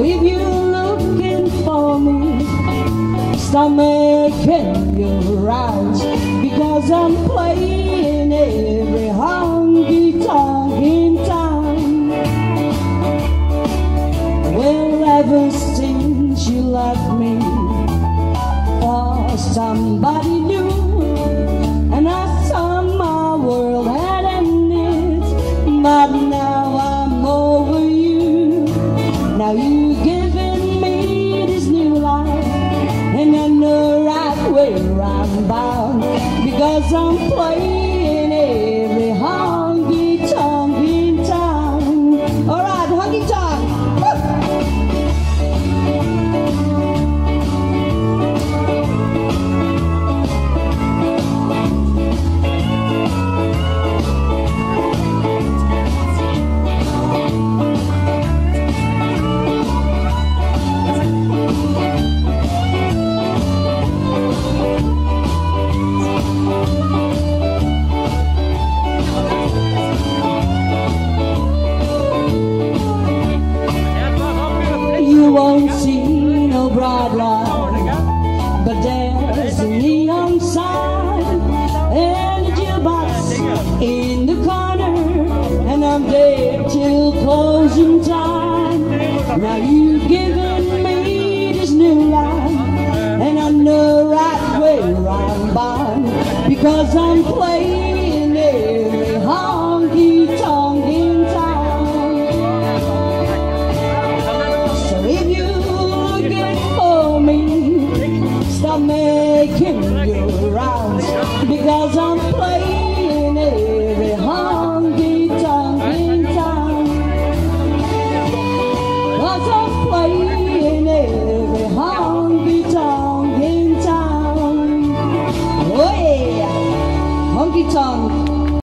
if you're looking for me, start making your rounds, because I'm playing every honky tonk in town. Well, ever since you left me for somebody new, and I thought my world had ended, but now I'm over you. Now you're giving me this new life, and I know right where I'm bound, because I'm playing every honky tonk in town. Alright, honky tonk! You won't see no bright light, but there's a neon sign and a jukebox in the corner, and I'm there till closing time. Now you've given me this new life, and I know right where I'm bound, because I'm playing every honky tonk in town. Stop making your rounds, because I'm playing